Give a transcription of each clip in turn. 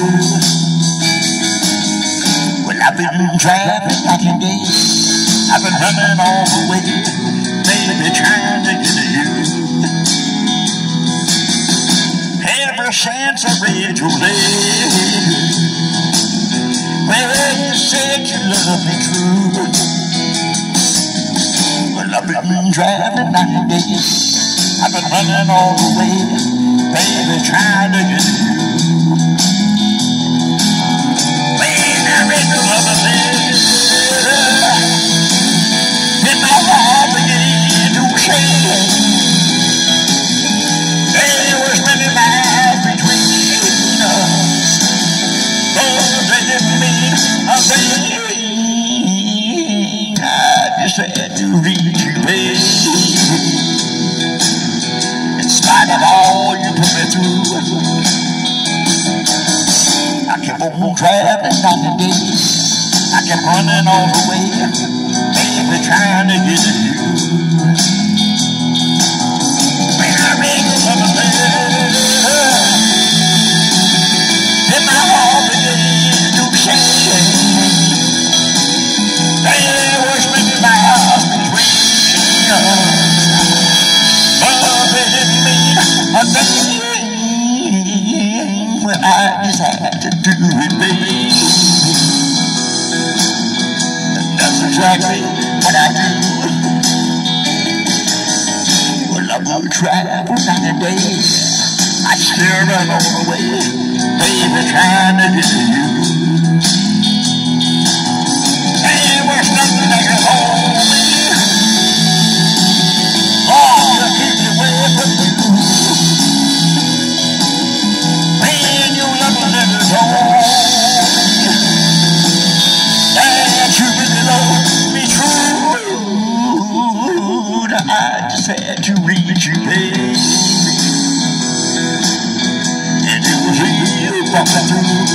Well, I've been traveling night and day. I've been running all the way, baby, trying to get to you. Ever since I read your letter, well, you said you love me true. Well, I've been traveling night and day. I've been running all the way, baby, trying to get to you. When I read your love letter, and my heart began to shake. There was many miles between us, but they didn't mean a thing. I just had to reach you, baby. In spite of all you put me through, I kept on traveling night and day. I kept running all the way, baby, trying to get to you. When I read your love letter, and my heart began to shake. There was many miles between us, but it didn't mean a thing. When I just had to do it, baby. That's exactly what I do. Well, I will travel night and day. I still run all the way, baby, trying to get to you. There was nothing that could hold me. Long to keep me away from you. When you love me, let it hold me. That you really love me true. I just had to reach you, baby. And it was real walking through.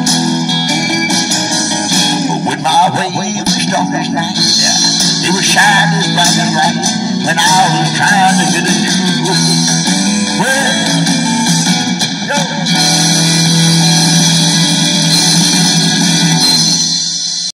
But when my way was dark as night, it was shining bright and bright when I was trying to get to you.